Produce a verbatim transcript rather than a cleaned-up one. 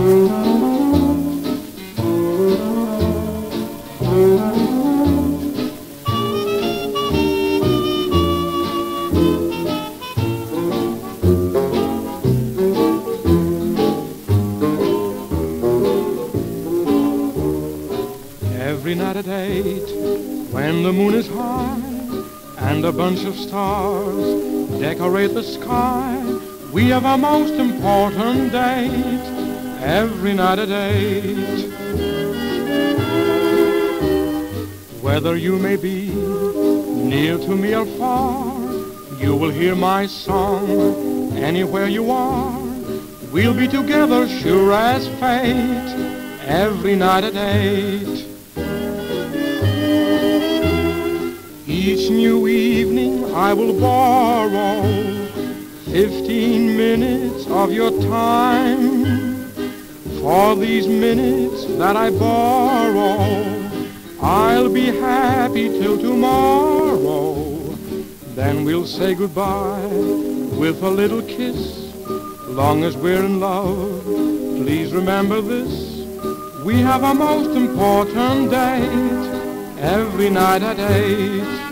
Every night at eight, when the moon is high and a bunch of stars decorate the sky, we have our most important date. Every night at eight. Whether you may be near to me or far, you will hear my song anywhere you are. We'll be together sure as fate. Every night at eight. Each new evening I will borrow fifteen minutes of your time. For these minutes that I borrow, I'll be happy till tomorrow. Then we'll say goodbye with a little kiss. Long as we're in love, please remember this. We have a most important date. Every night at eight.